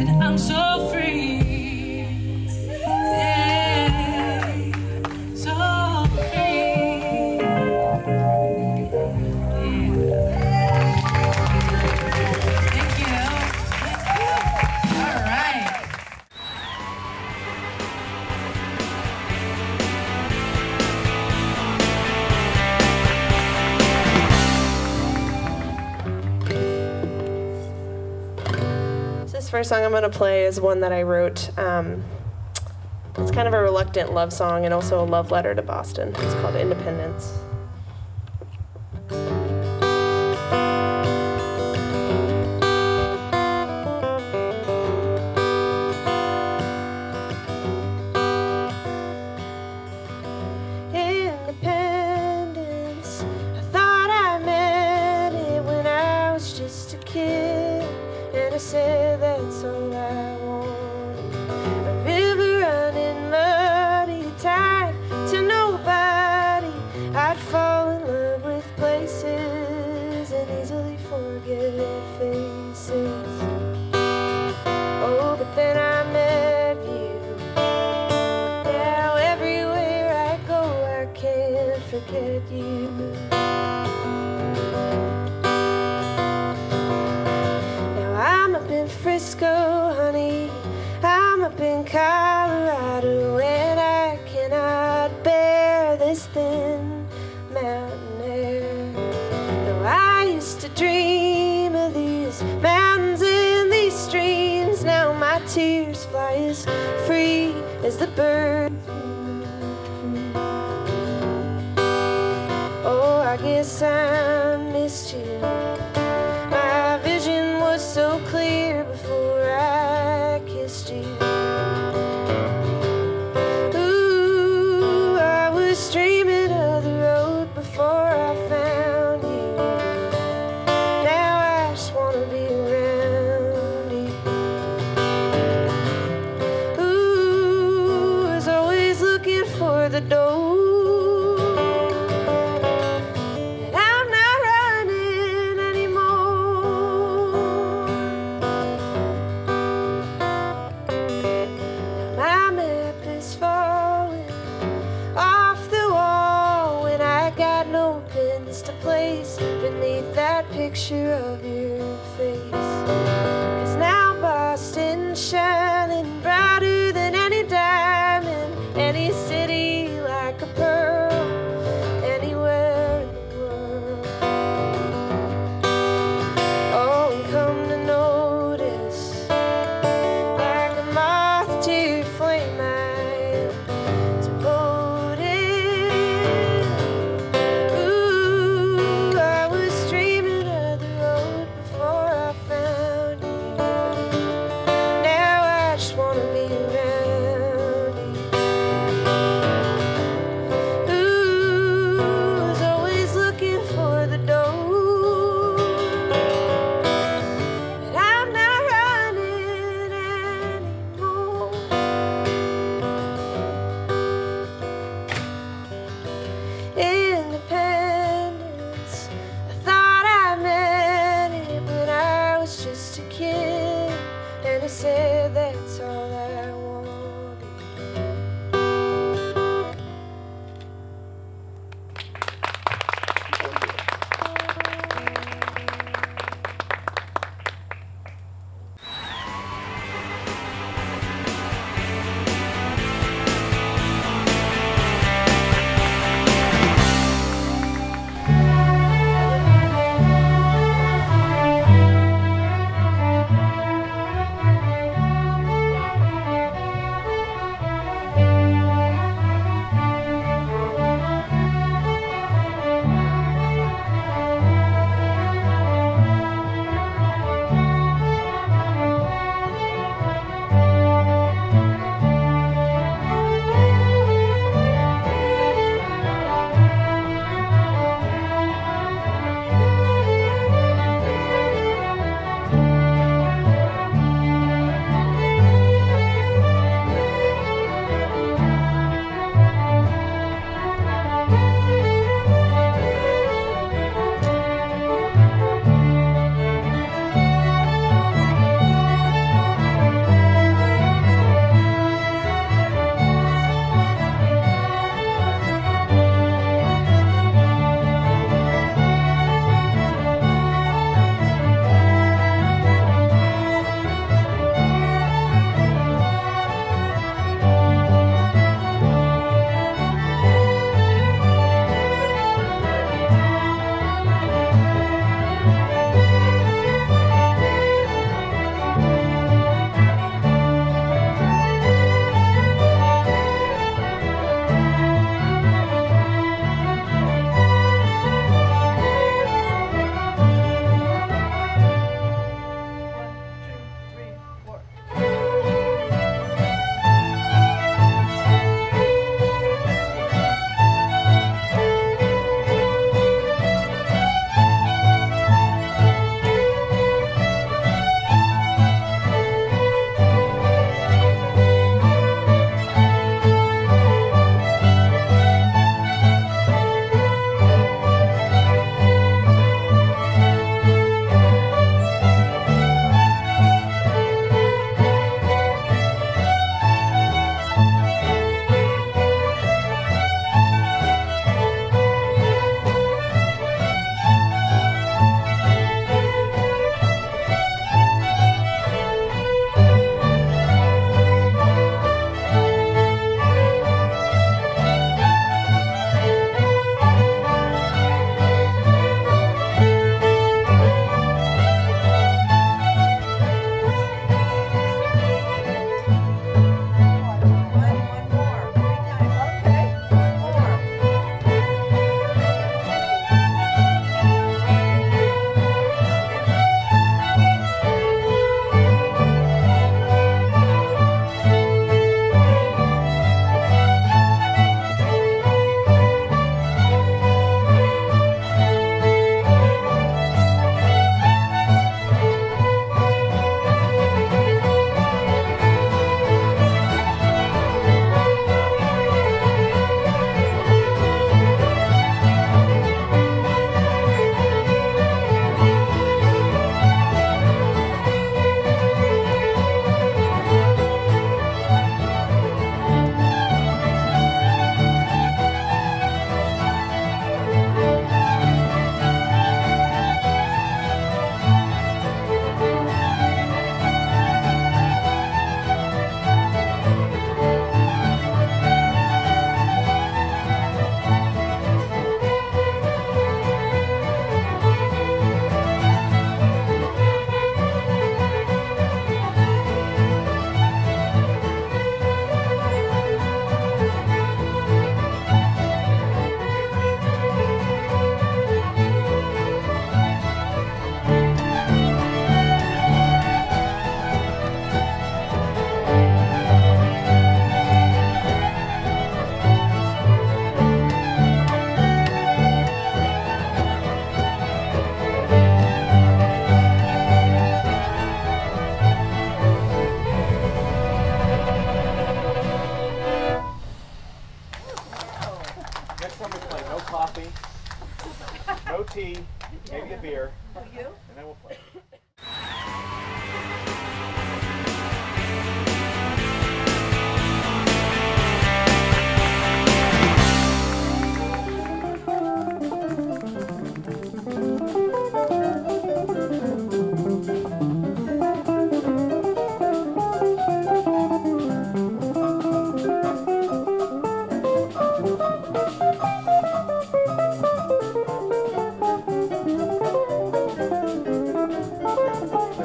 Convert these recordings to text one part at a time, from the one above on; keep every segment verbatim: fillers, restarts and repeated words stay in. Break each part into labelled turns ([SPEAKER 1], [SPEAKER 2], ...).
[SPEAKER 1] and I'm so free.
[SPEAKER 2] First song I'm going to play is one that I wrote. Um, it's kind of a reluctant love song and also a love letter to Boston. It's called Independence. Independence, I thought I met it when I was just a kid, and I said that's all I want. A river running muddy, tied to nobody. I'd fall in love with places and easily forget faces. Oh, but then I met you. Now everywhere I go, I can't forget you. Frisco, honey, I'm up in Colorado, and I cannot bear this thin mountain air. Though I used to dream of these mountains and these streams, now my tears fly as free as the birds. Oh, I guess I missed you. My vision was so clear before I kissed you. Ooh, I was dreaming of the road before I found you. Now I just wanna be around you. Ooh, I was always looking for the door that I'm not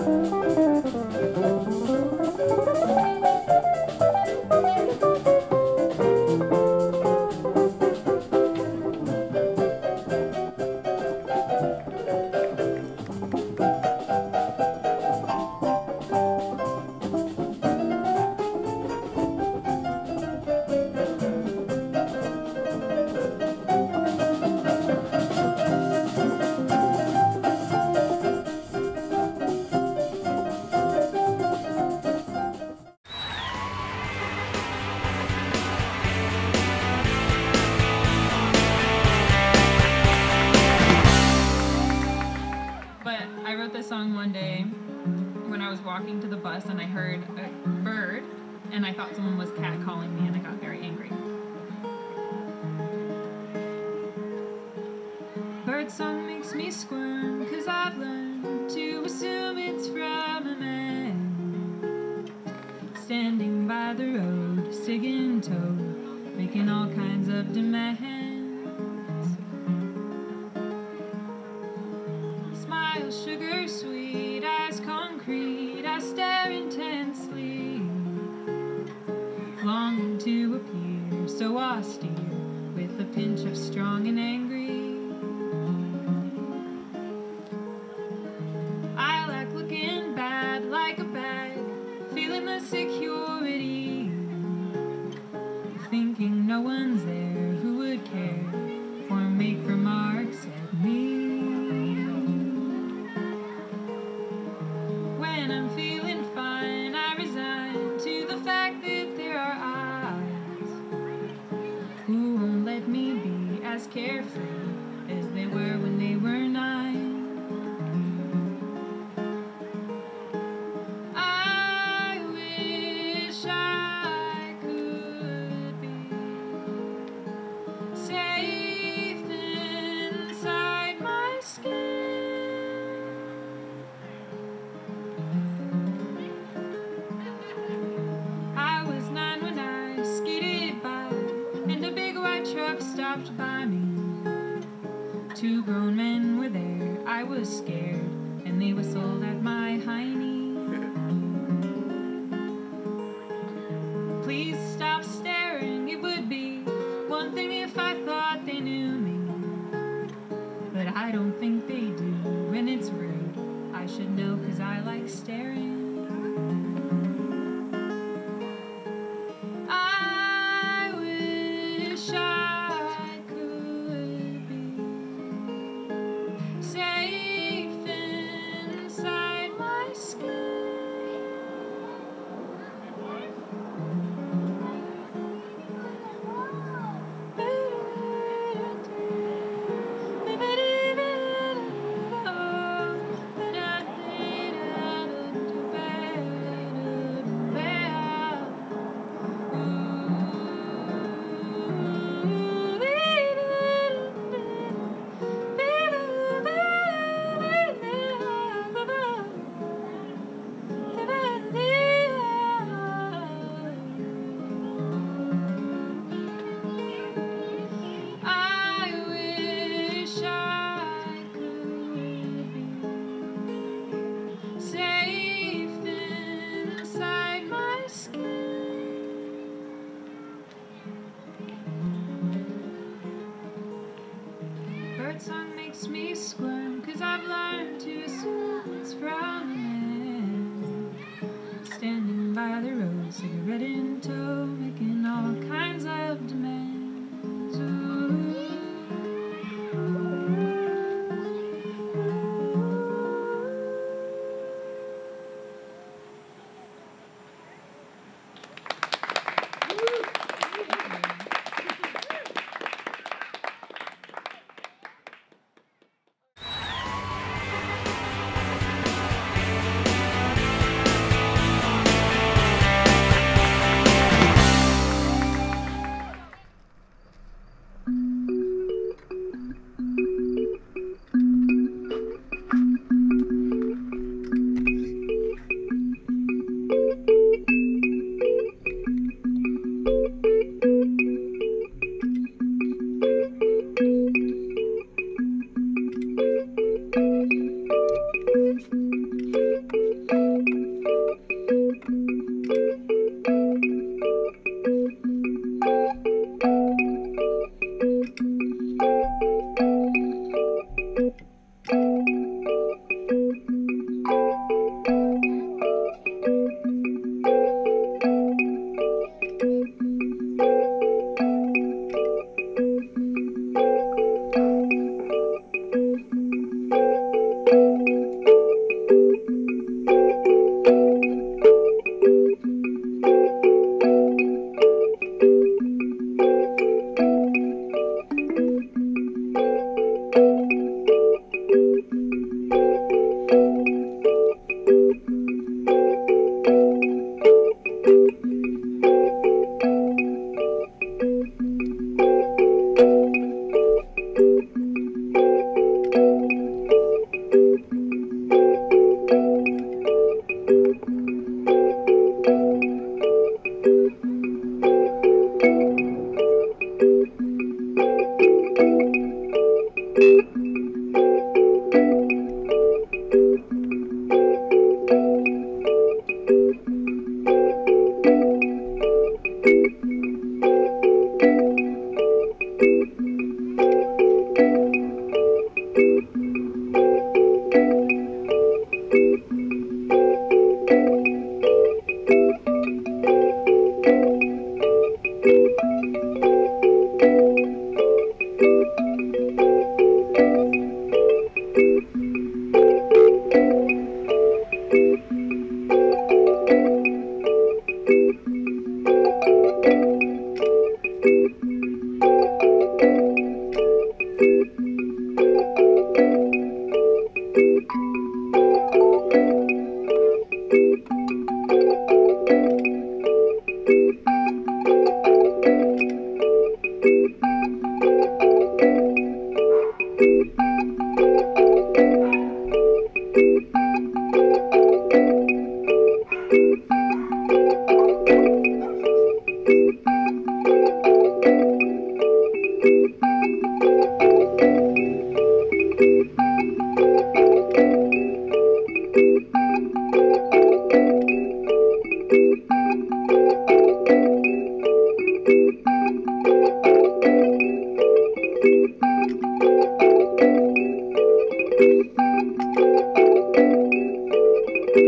[SPEAKER 1] Song one day when I was walking to the bus and I heard a bird and I thought someone was catcalling me and I got very angry. Bird song makes me squirm cause I've learned to assume it's from a man standing by the road, cig in tow, making all kinds of demands. Sugar sweet as concrete, I stare intensely, longing to appear so austere, with a pinch of strong and angry. I like looking bad like a bag, feeling the security, thinking no one's there who would care or make remarks at me. I'm feeling fine, I resign to the fact that there are eyes who won't let me be as carefree as they were when they were nine. I wish I could be safe inside my skin. Stopped by me. Two grown men were there. I was scared, and they whistled at my hiney. Please stop staring. It would be one thing if I thought they knew me, but I don't think they do, and it's rude. I should know, cause I like staring. I wish I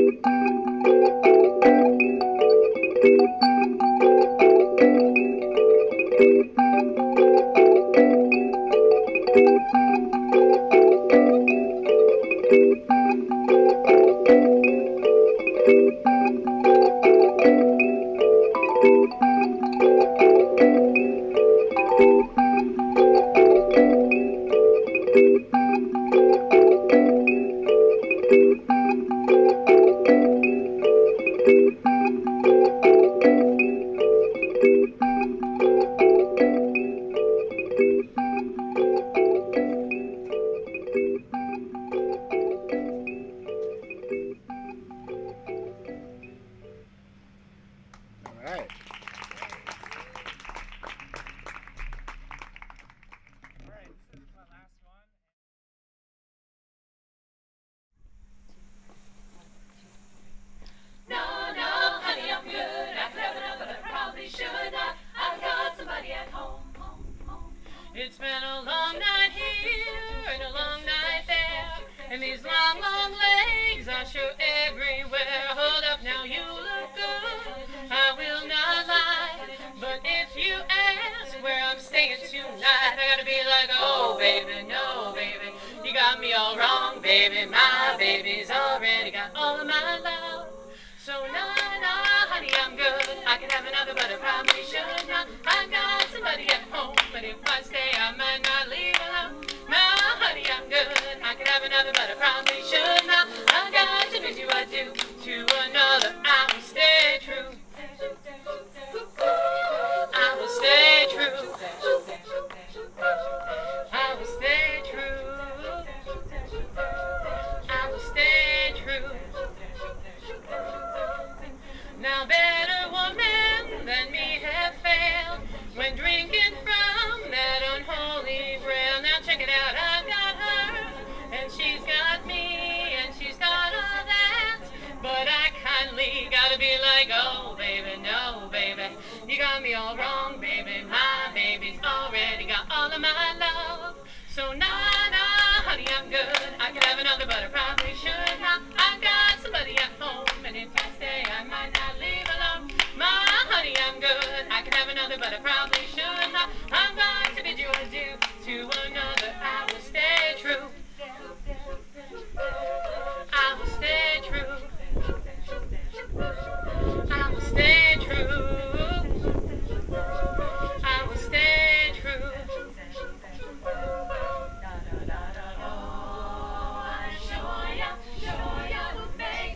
[SPEAKER 1] It's been a long night here and a long night there, and these long, long legs are sure everywhere. Hold up now, you look good, I will not lie, but if you ask where I'm staying tonight, I gotta be like, oh baby, no baby, you got me all wrong, baby, my baby's already got all of my love. So nah, nah, honey, I'm good. I can have another, but I probably should not. I got somebody at home, but if I stay, I might not leave alone. Nah, honey, I'm good. I can have another, but I probably should not. I got to do I do to another. I will stay true. I will stay true. I will stay true. I will stay true. Now better woman than me have failed when drinking from that unholy grail. Now check it out, I've got her, and she's got me, and she's got all that. But I kindly gotta be like, oh baby, no baby, you got me all wrong, baby. My baby's already got all of my love. So nah, nah, honey, I'm good. I could have another, but I probably should not. I've got somebody at home, and if I stay, I might not leave alone. My honey, I'm good. I could have another, but I probably should not. I'm going to bid you adieu to another. I will stay true. I will stay true. I will stay true. I will stay true. Oh, I sure ya, sure ya will make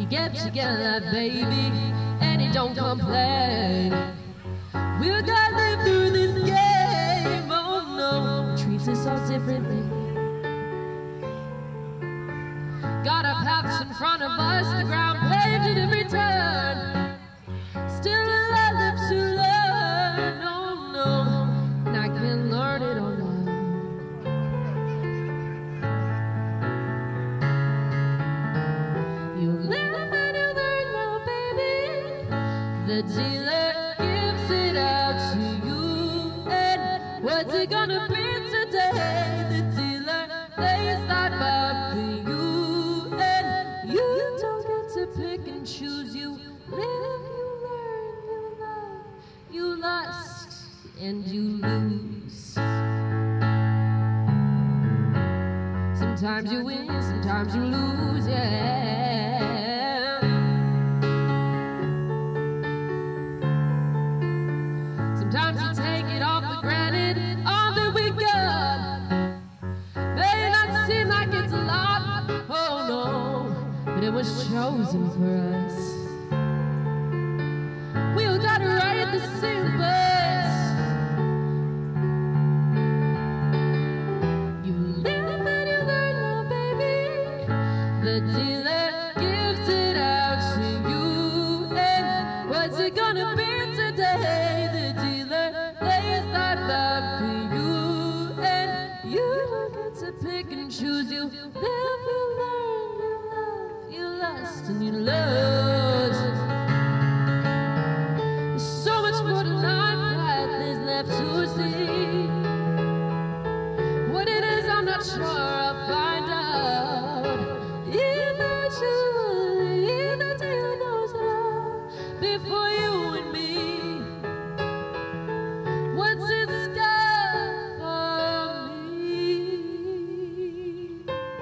[SPEAKER 3] get together, baby, and he don't complain. We're gonna live through this game, oh no, treats us all differently. Got a path in front of us, the ground paved at every turn. Still a lot left to learn, oh no, and I can learn it all now. You live and you learn now, baby. The dealer gives it out to you, and what's it gonna be today? The dealer lays that bar for you, and you don't get to pick and choose. You live, you learn, you love, you lust, and you lose. Sometimes you win, sometimes you lose, yeah. Sometimes you take it all for granted, all that we got. May not seem like it's a lot, oh no, but it was chosen for us. We all got it right at the same place. You live and you learn now, baby. The dealer gives it out to you, and what's it gonna be today? The dealer lays that bar for you, and you don't get to pick and choose. You live, you learn, you love, you lust, and you lose. So much more to life that is left to see. What it is, I'm not sure, I'll find out. Eventually, the dealer knows it all before you and me. What's in store for me?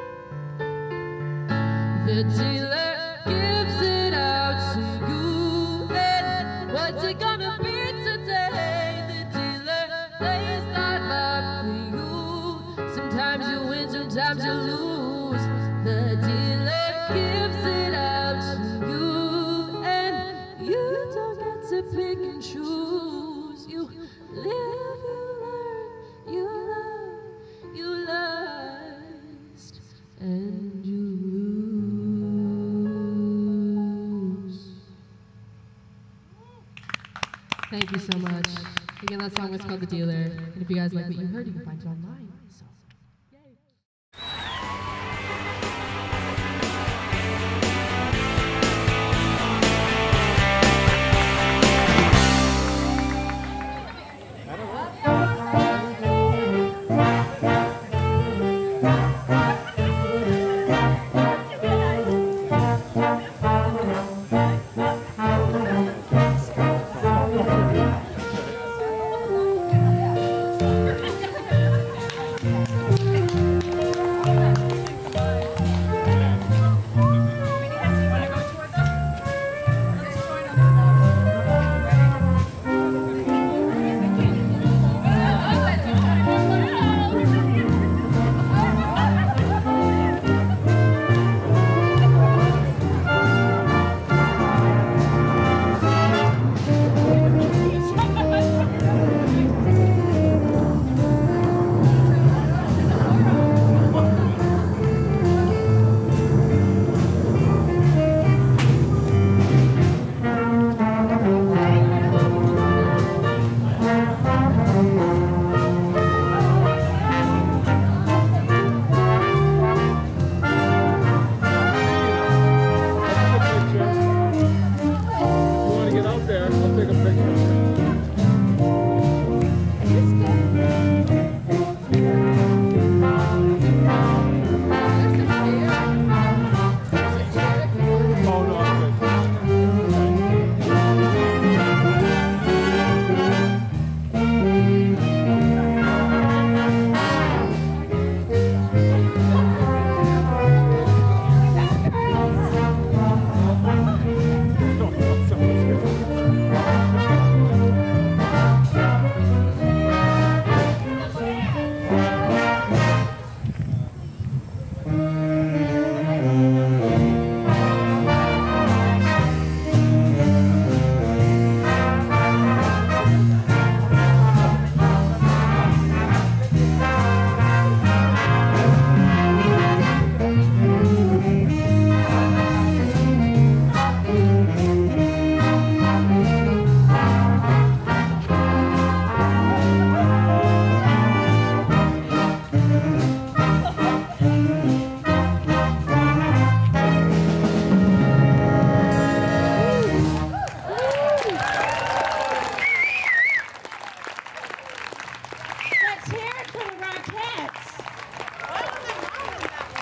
[SPEAKER 3] The dealer gives it out to you, and what's it gonna be today? The dealer lays that bar for you. Sometimes you win, sometimes you lose. The dealer gives it out to you, and you don't get to pick and choose. You live, you learn, you love, you lust, and you lose. Thank you so much. Again, that song was called The Dealer. And if you guys like what you heard, you can find it online. So, yay.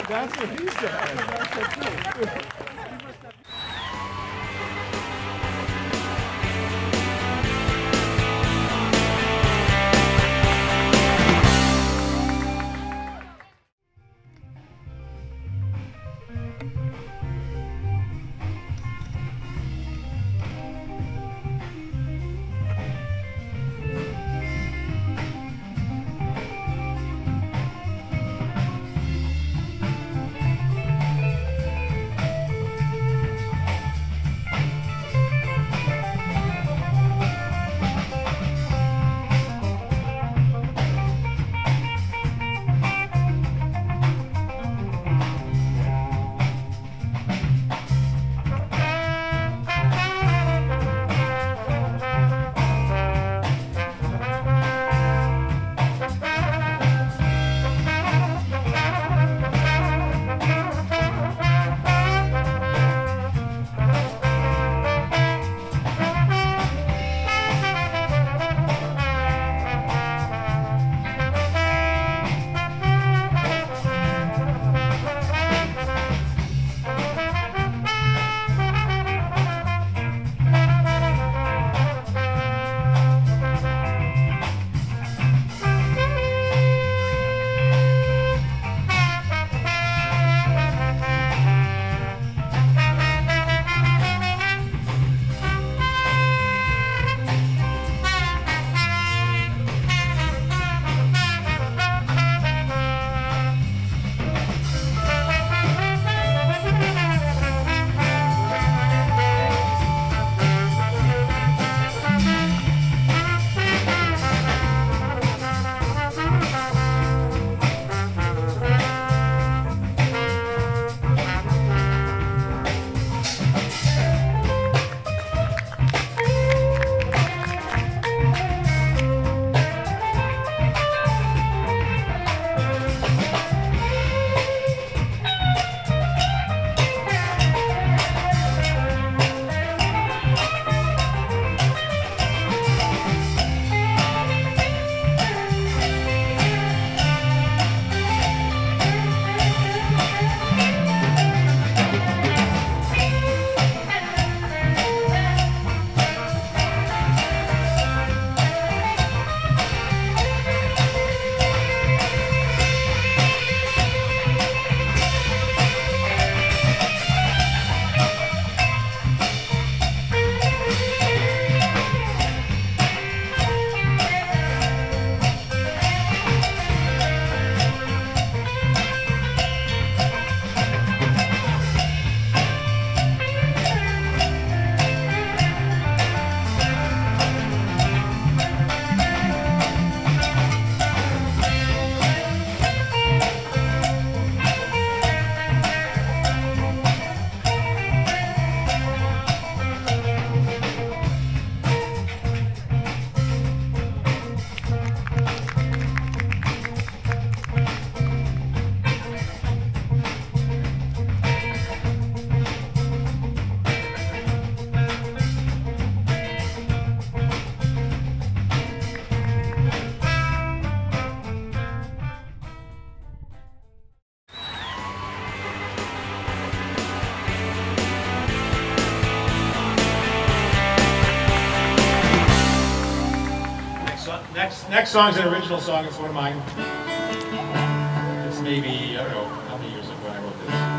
[SPEAKER 4] That's what he said. That's true.
[SPEAKER 5] Next, next song's an original song. It's one of mine. It's maybe, I don't know how many years ago I wrote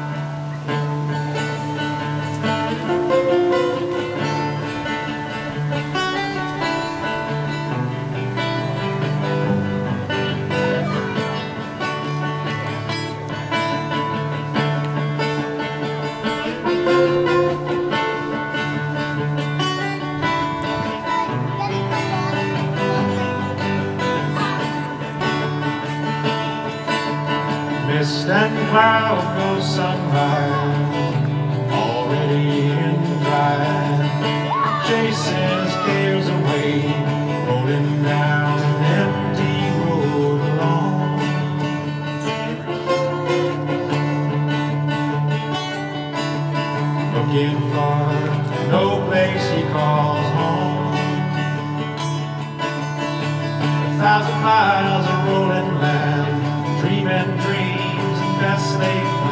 [SPEAKER 5] Mist and cloud go sunrise, already in dry, chases cares away, rolling down an empty road along. Looking for no place he calls home. A thousand miles of rolling land, dreaming dreams and best laid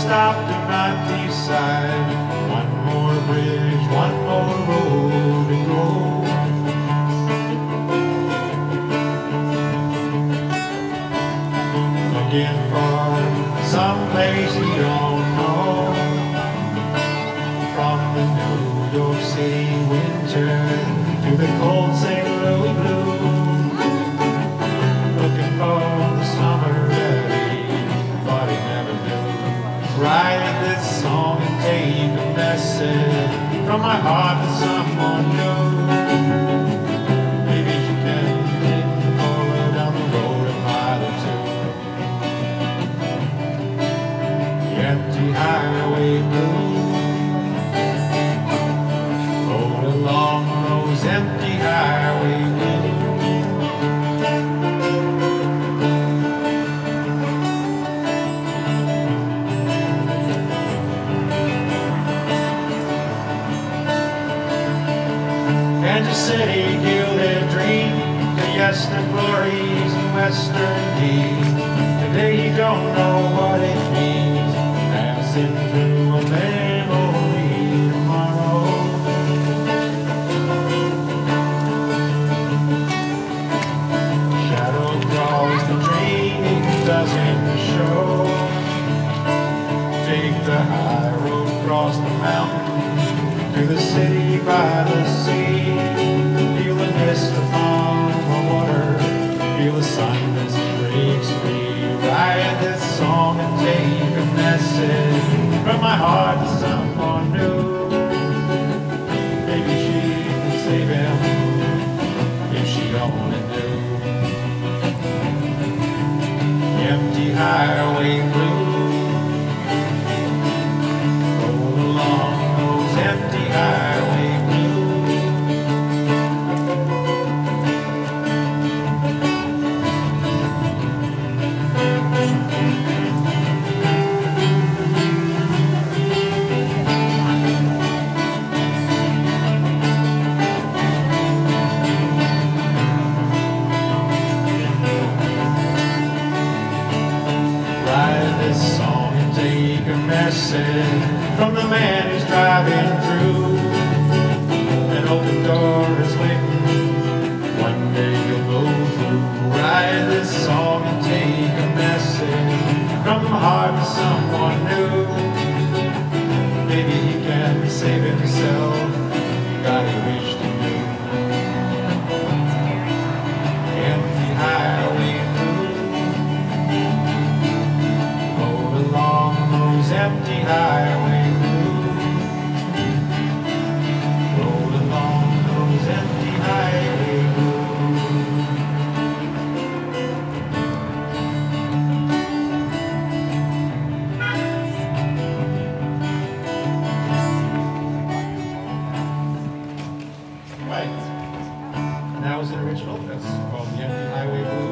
[SPEAKER 6] stopped and I decided one more bridge, one more road to go. Looking for some place you don't know. From the New York City winter to the cold Saint Louis blue. Looking for the summer that he thought he never knew. Write this song and take a message from my heart to someone new. Maybe she can follow down the road a mile or two. The empty highway blues roll along those empty highway blues. Kansas City, gilded dream, the yester glories and western deeds. Today you don't know what it means, passing through a memory tomorrow. Shadow crawls the dream doesn't show. Take the high road across the mountain to the city by the sea. Feel the mist upon the water, feel the sun as it breaks free. Write this song and take a message from my heart to someone new. Maybe she can save him if she only knew. The empty highway blues roll along those empty highway blues. Write this song and take a message from the man who's driving through. An open door is waiting, one day you'll go through. Write this song and take a message from the heart to someone new. Maybe he can save himself, God he wished he knew. Empty highway blues roll along those empty highway blues. Roll along those empty highway blues. Right. And that was an original. That's called The Empty Highway Blues.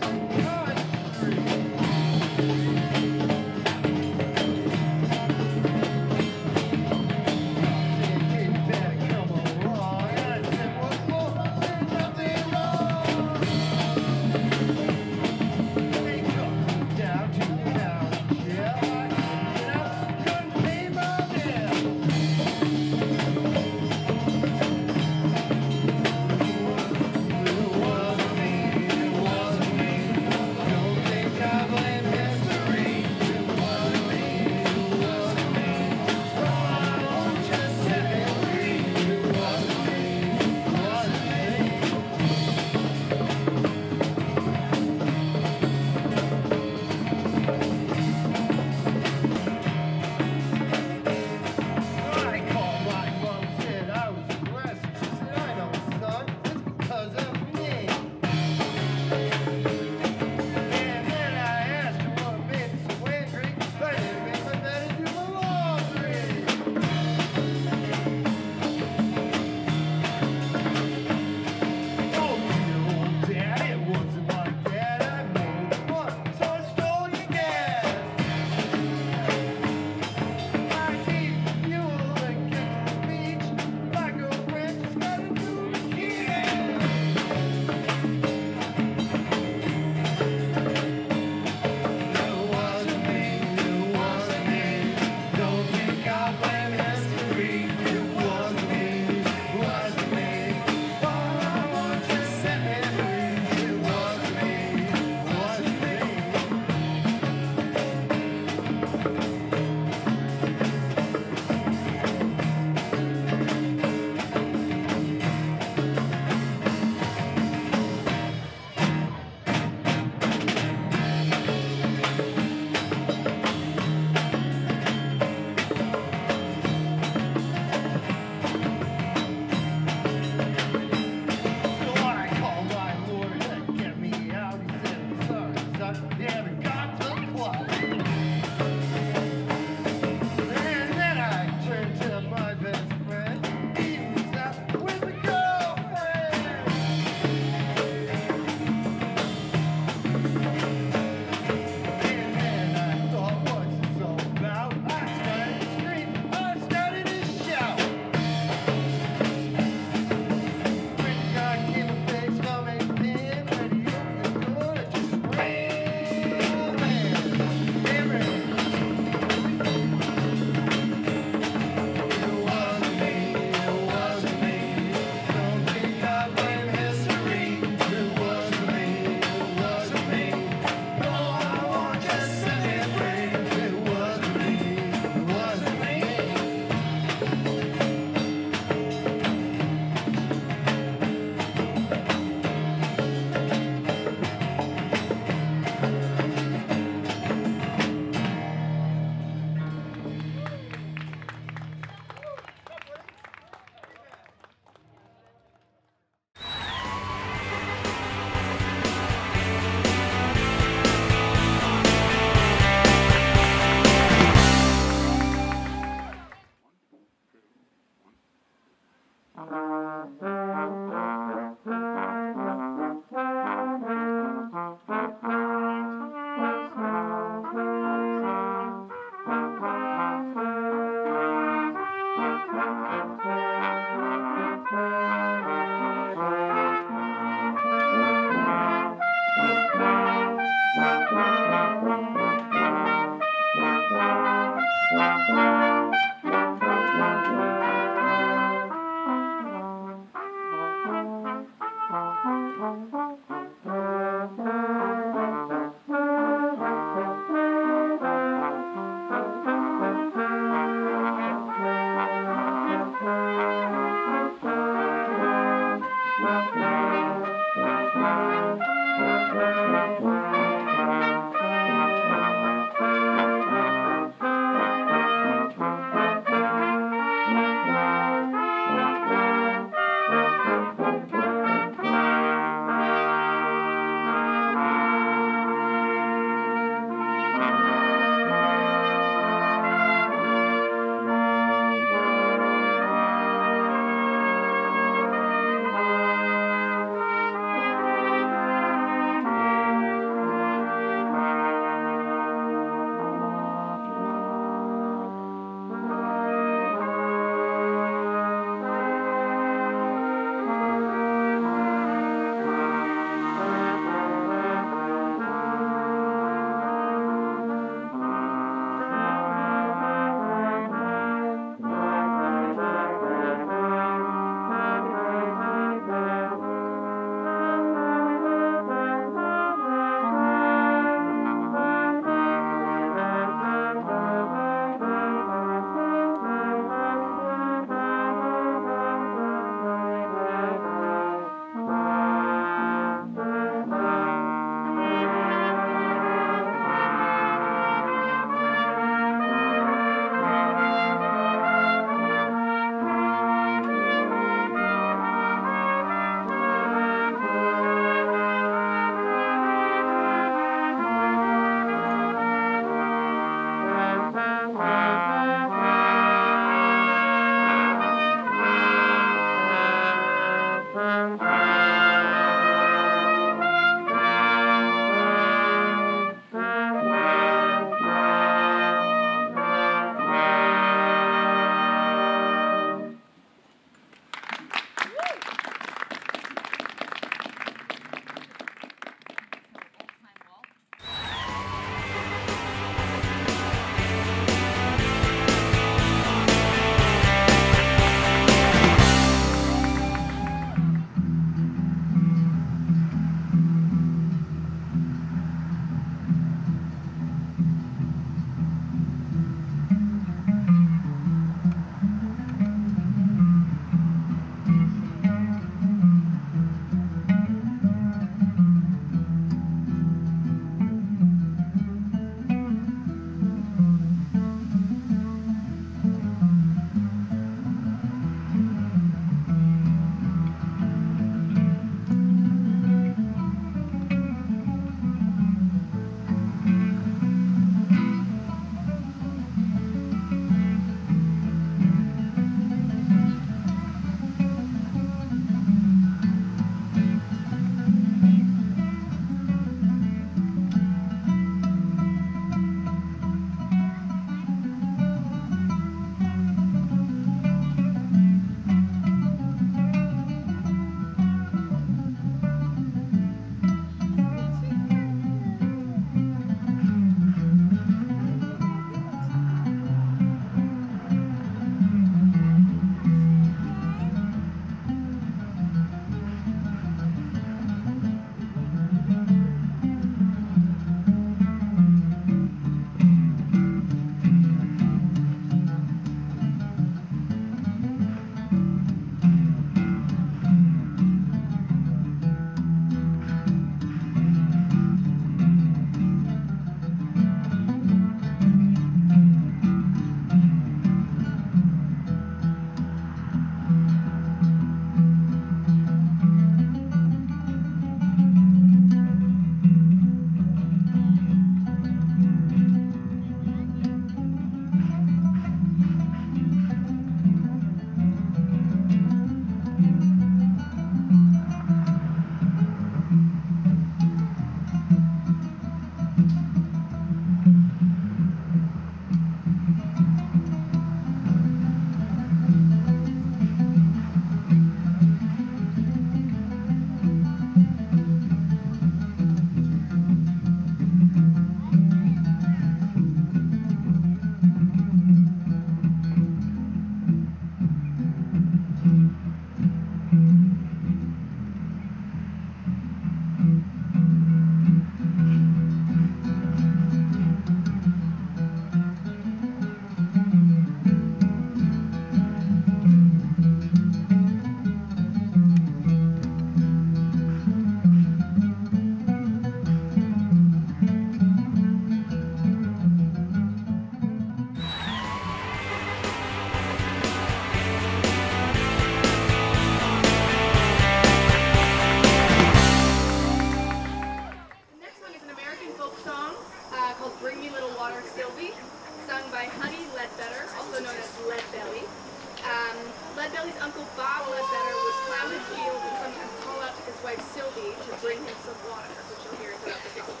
[SPEAKER 7] Sylvie, sung by Honey Ledbetter, also known as Leadbelly. Um, Leadbelly's uncle Bob Ledbetter would plow his fields and sometimes call out to his wife Sylvie to bring him some water, which you'll hear throughout the song.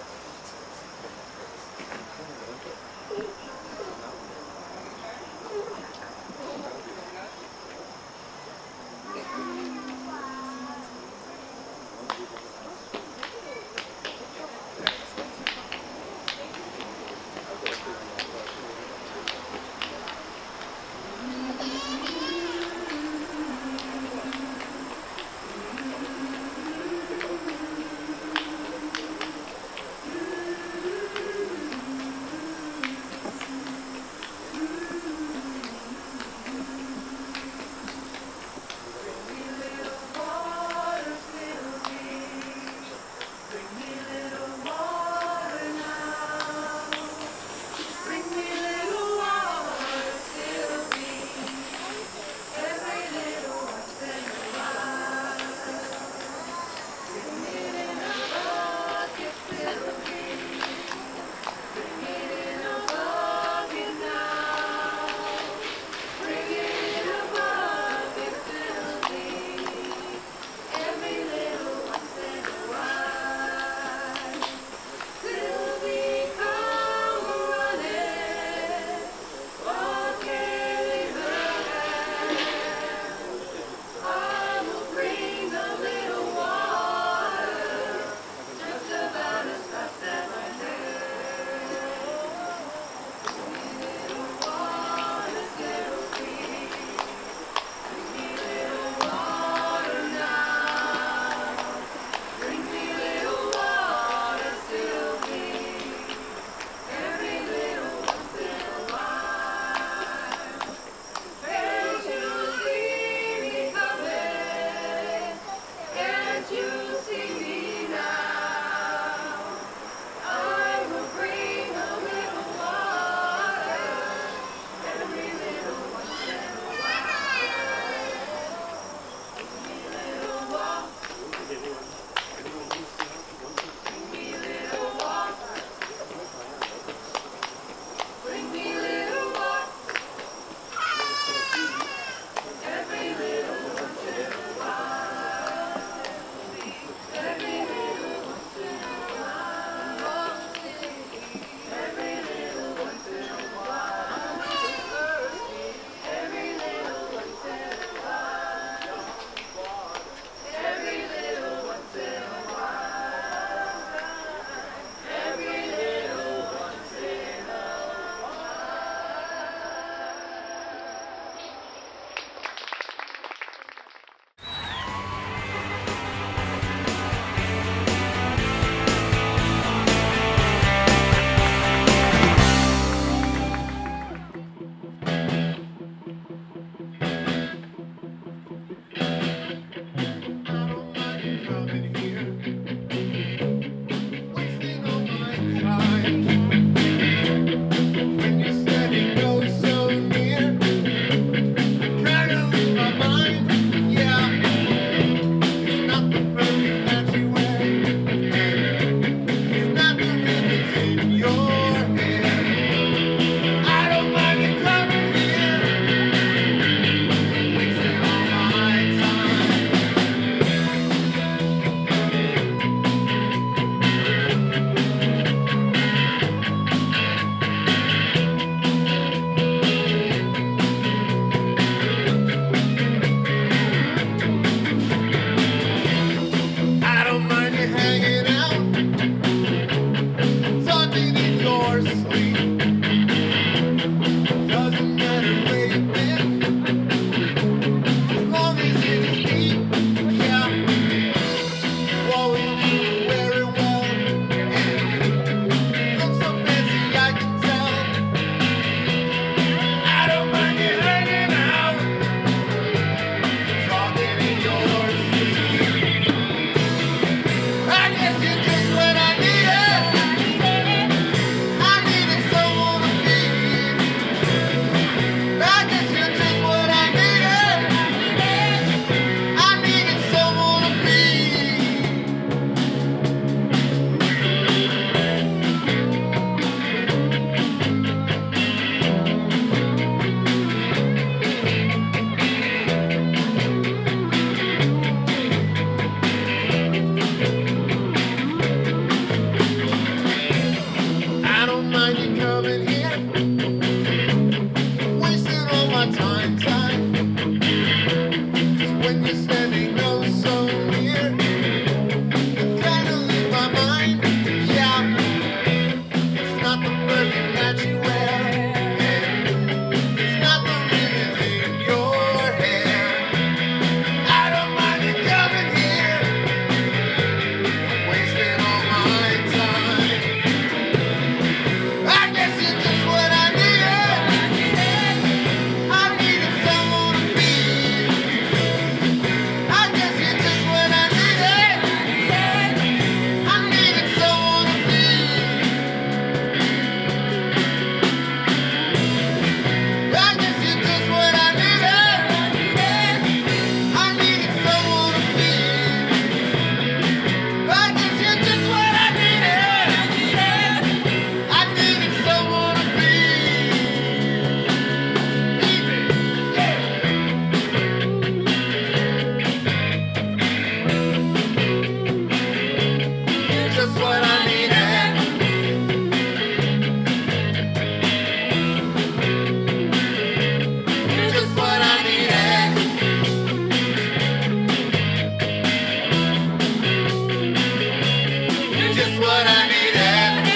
[SPEAKER 8] what I need happening.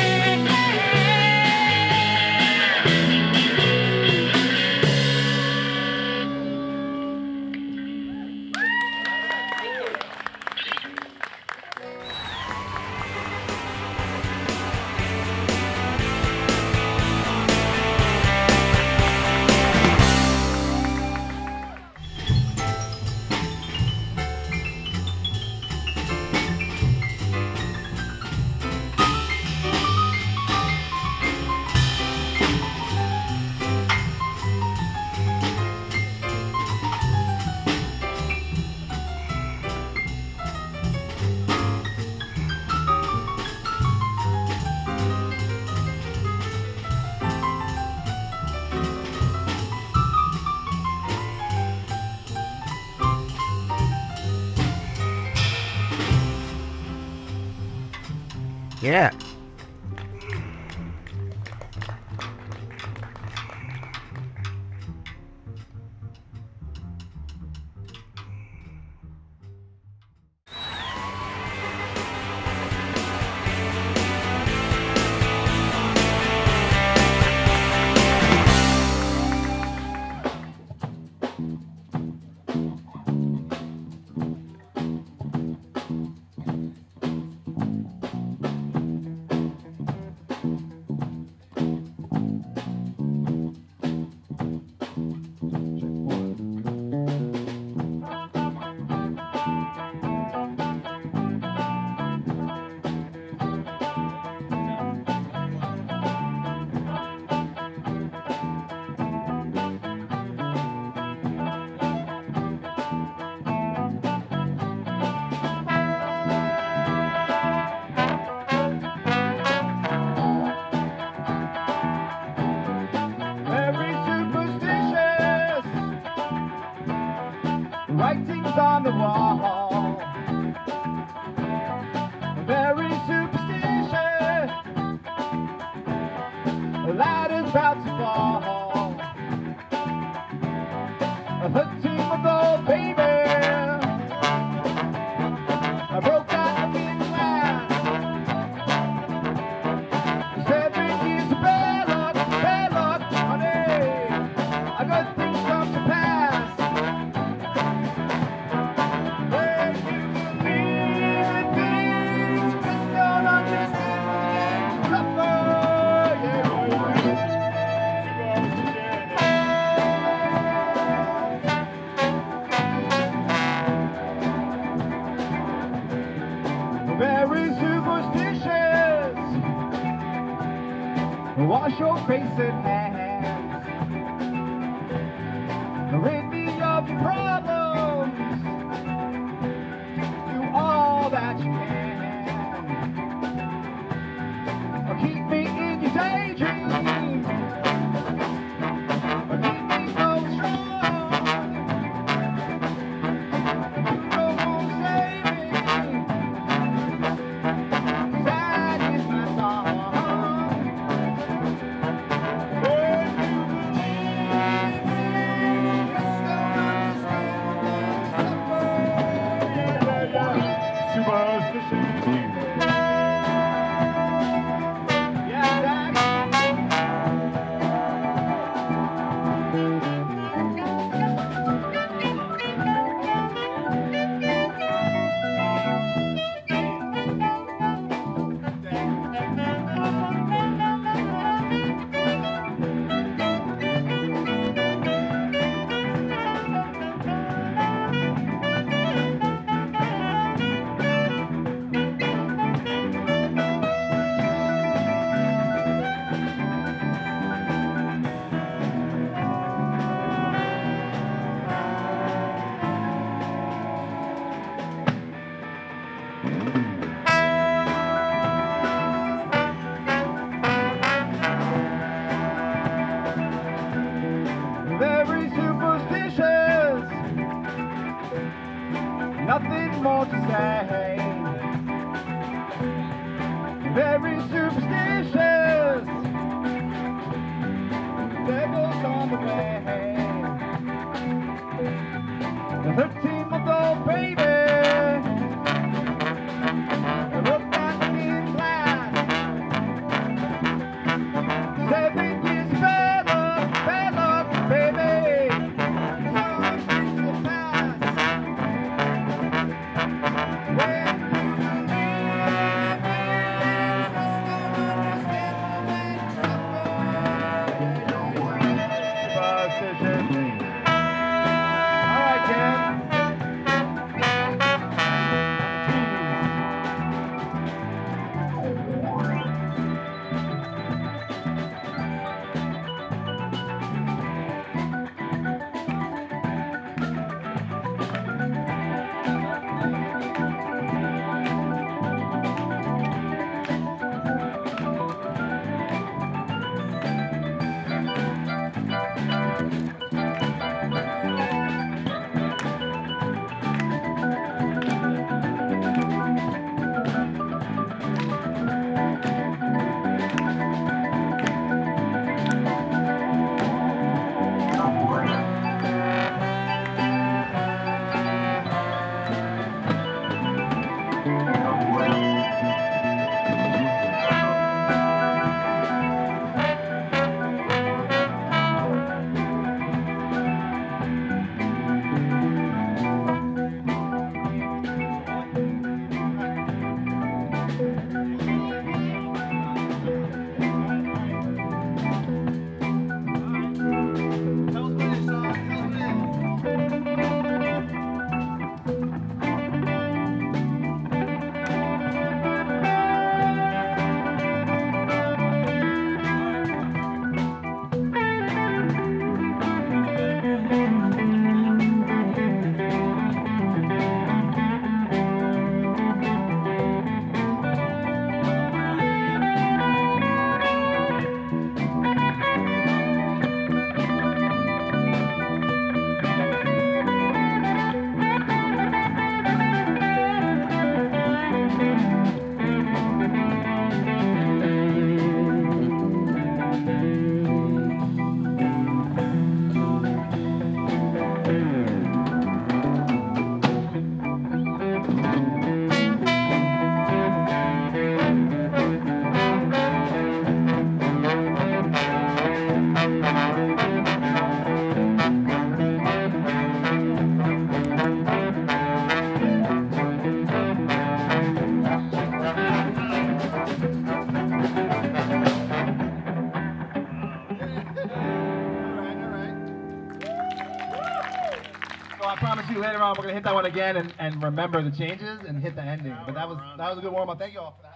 [SPEAKER 9] Yeah.
[SPEAKER 10] Wash your face and hands. Rid me of your problems. Do all that you can. Keep me in your daydream. Keep me going strong. You know won't save me. That is my song. Very superstitious, nothing more to say. Very superstitious, devil's on the way. The thirteen month old baby, look at me.
[SPEAKER 8] see later on. We're gonna hit that one again and, and remember the changes and hit the ending. But that was that was a good warm up. Thank you all for that.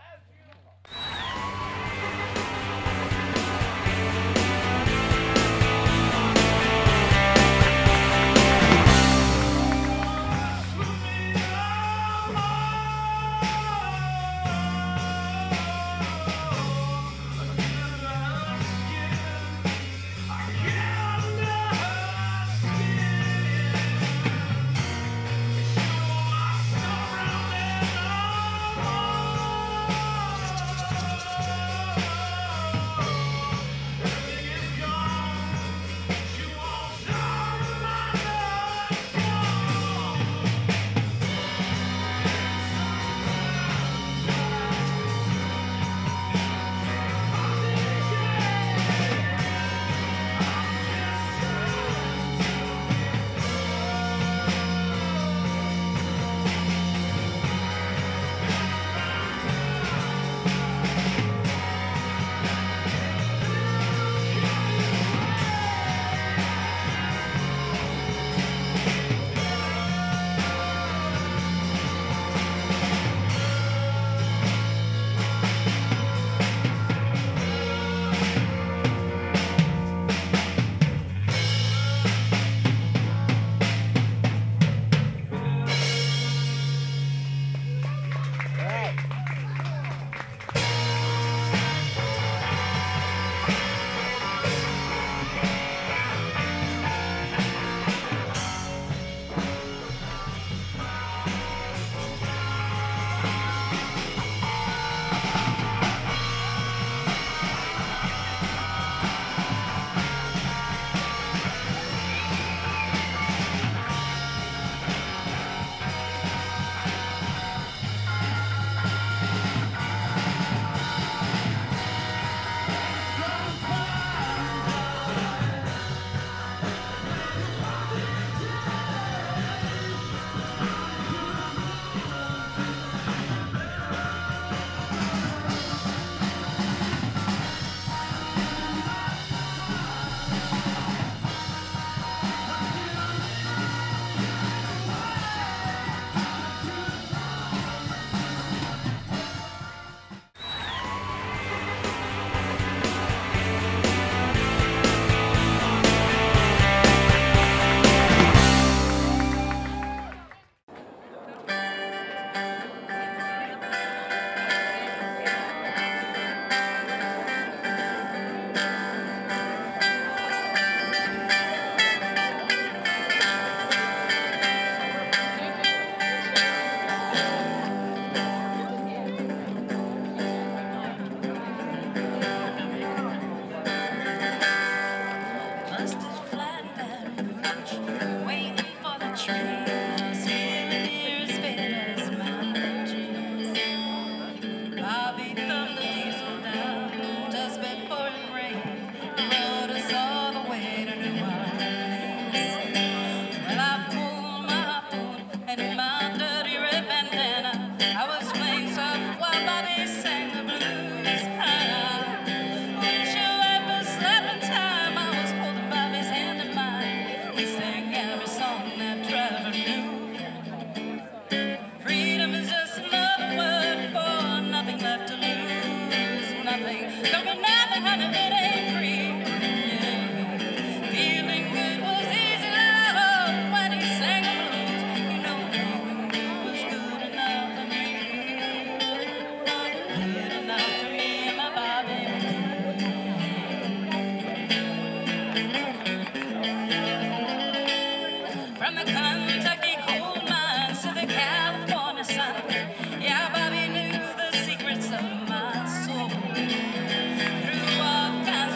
[SPEAKER 11] Yeah, Bobby knew the secrets of my soul. Through all kinds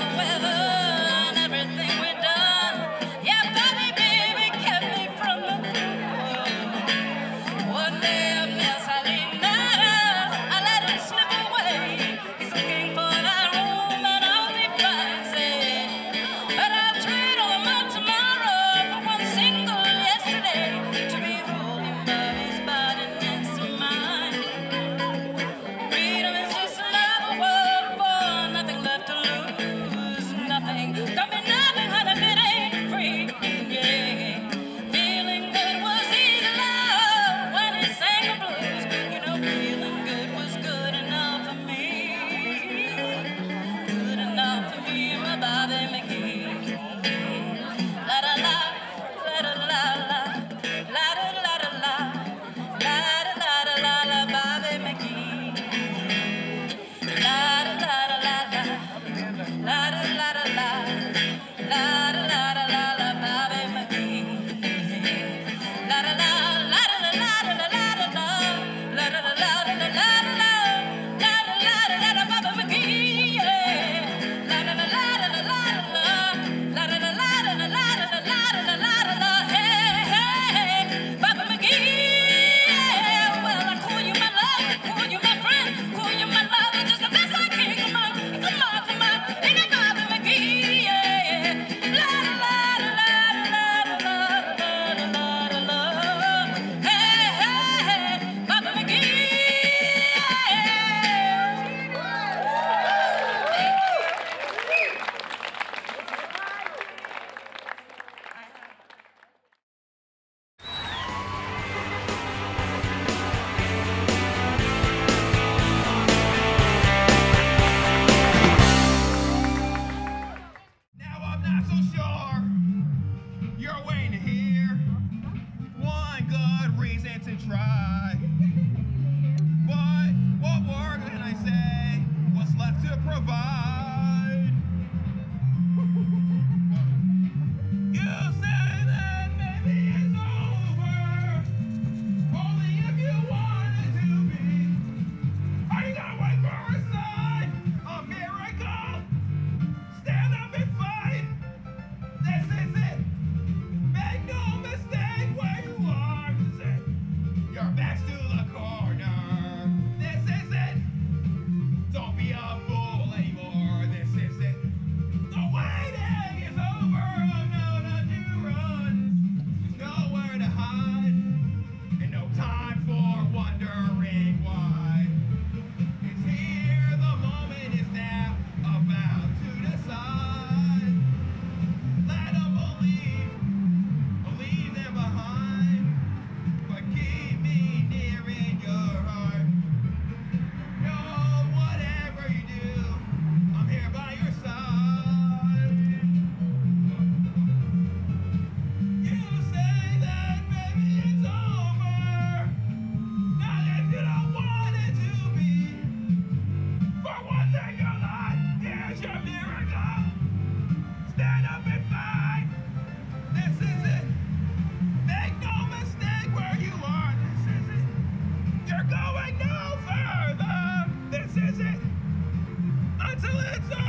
[SPEAKER 11] Going no further. This is it. Until it's